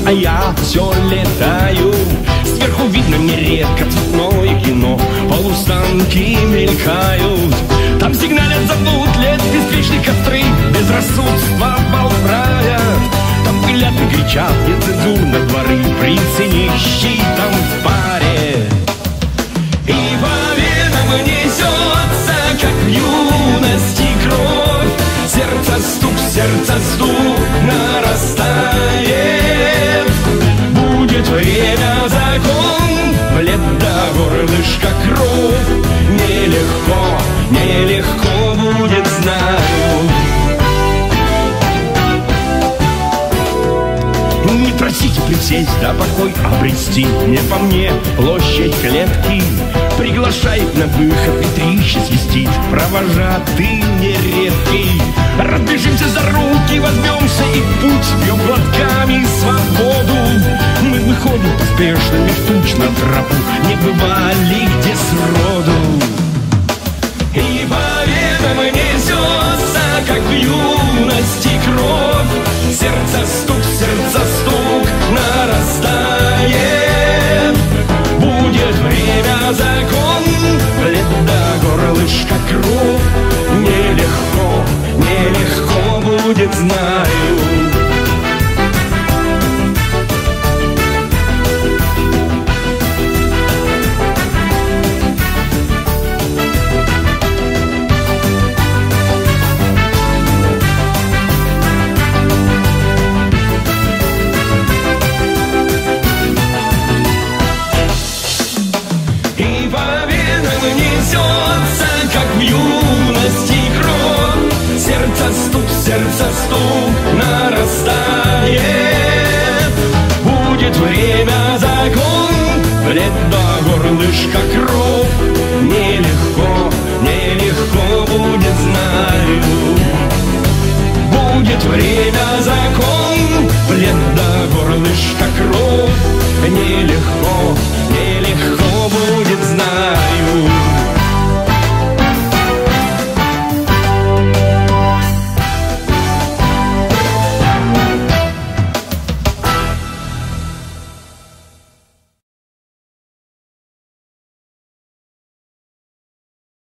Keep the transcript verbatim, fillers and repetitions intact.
а я все летаю. Сверху видно нередко цветное кино, полустанки мелькают. Там сигналят, зовут, лет беспечные костры, безрассудство волправят. Там пылят и кричат нецензурно дворы, принцы нищие там в паре. И по венам несется, как в юности кровь, сердце стук, сердце стук нарастает. Будет время, закон, бледно горлышко кровь. Нелегко, нелегко будет, знаю. Не просите присесть, да покой обрести, не по мне площадь клетки. Приглашает на выход, ветрище свистит, провожатый нередкий. Разбежимся за руки, возьмемся и в путь, пьем глотками свободу. Мы выходим поспешно, меж туч на тропу, не бывали где сроду. И по венам несется, как в юности кровь, сердце стук, сердце стук нарастает. Будет время, закон, бледно горлышко кровь. Нелегко, нелегко будет, знаю. Сердце стук нарастает. Будет время, закон, бледно горлышко кровь.